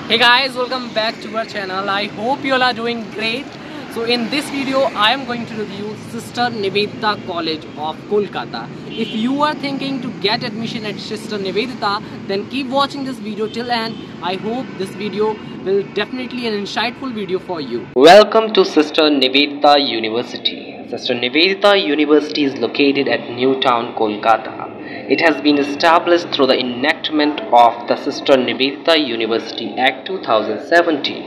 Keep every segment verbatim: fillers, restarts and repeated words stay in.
Hey guys, welcome back to our channel. I hope you all are doing great. So in this video I am going to review Sister Nivedita College of Kolkata. If you are thinking to get admission at Sister Nivedita, then keep watching this video till end. I hope this video will definitely an insightful video for you. Welcome to Sister Nivedita University. Sister Nivedita University is located at New Town, Kolkata. It has been established through the enactment of the Sister Nivedita University Act two thousand seventeen.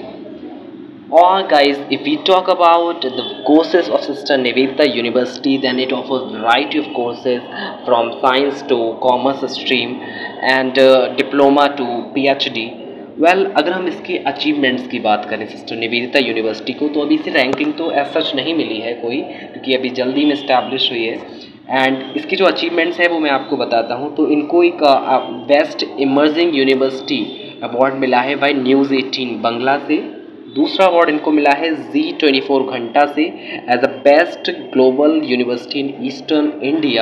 Or guys, if we talk about the courses of Sister Nivedita University, then it offers variety of courses from science to commerce stream and uh, diploma to PhD. Well well, अगर हम इसके achievements की बात करें sister Nivedita university को, तो अभी इसे रैंकिंग तो एज सच नहीं मिली है कोई, क्योंकि अभी जल्दी में इस्टेब्लिश हुई है. एंड इसके जो अचीवमेंट्स है वो मैं आपको बताता हूँ. तो इनको एक बेस्ट इमर्जिंग यूनिवर्सिटी अवार्ड मिला है बाय न्यूज़ एटीन बंगला से. दूसरा अवार्ड इनको मिला है जी ट्वेंटी फोर घंटा से as a best global university in eastern India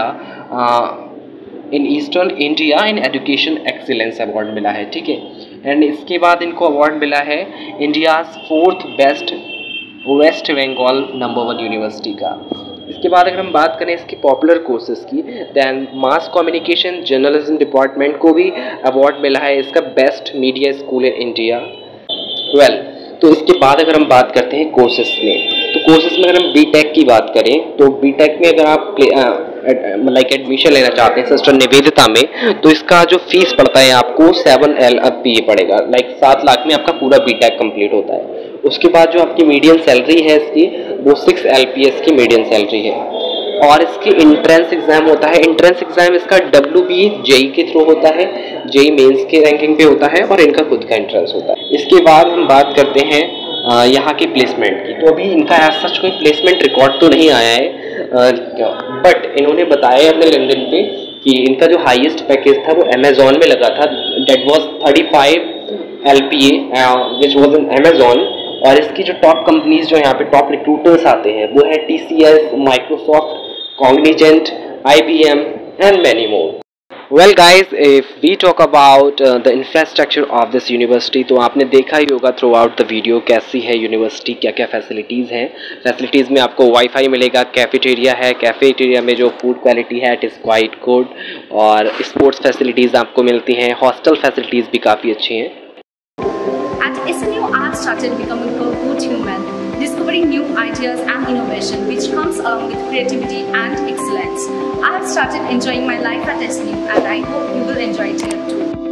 in eastern India in education excellence award मिला है. ठीक है. एंड इसके बाद इनको अवार्ड मिला है India's fourth best West Bengal number one university का. इसके बाद अगर हम बात करें इसके पॉपुलर कोर्सेज की, then mass communication journalism department को भी अवार्ड मिला है इसका best media school in India. Well तो इसके बाद अगर हम बात करते हैं कोर्सेज में, तो कोर्सेज में अगर हम बीटेक की बात करें, तो बीटेक में अगर आप लाइक एडमिशन लेना चाहते हैं सिस्टर निवेदिता में, तो इसका जो फीस पड़ता है आपको सेवन एल पी पड़ेगा. लाइक सात लाख में आपका पूरा बीटेक कंप्लीट होता है. उसके बाद जो आपकी मीडियम सैलरी है इसकी, वो सिक्स एल पी एस की मीडियम सैलरी है. और इसकी इंट्रेंस एग्जाम होता है. इंट्रेंस एग्जाम इसका डब्ल्यू बी जेई के थ्रू होता है, जेई मेंस के रैंकिंग पे होता है, और इनका खुद का इंट्रेंस होता है. इसके बाद हम बात करते हैं यहाँ की प्लेसमेंट की. तो अभी इनका एज सच कोई प्लेसमेंट रिकॉर्ड तो नहीं आया है, बट इन्होंने बताया अपने लिंक्डइन पे कि इनका जो हाईएस्ट पैकेज था वो अमेजोन में लगा था. That was thirty five L P A which was in Amazon. और इसकी जो टॉप कंपनीज जो यहाँ पे टॉप रिक्रूटर्स आते हैं वो है T C S, Microsoft, Cognizant, I B M and many more. Well guys, if we talk about the infrastructure of this university, तो आपने देखा ही होगा थ्रू आउट द वीडियो कैसी है यूनिवर्सिटी, क्या क्या फैसिलिटीज़ हैं. फैसिलिटीज़ में आपको वाईफाई मिलेगा, कैफेटेरिया है, कैफेटेरिया में जो फूड क्वालिटी है इट इज़ क्वाइट गुड, और स्पोर्ट्स फैसिलिटीज़ आपको मिलती हैं. हॉस्टल फैसिलिटीज़ भी काफ़ी अच्छी हैं. At S N U, I have started becoming a good human, discovering new ideas and innovation which comes along with creativity and excellence. I have started enjoying my life at S N U and I hope you will enjoy it here too.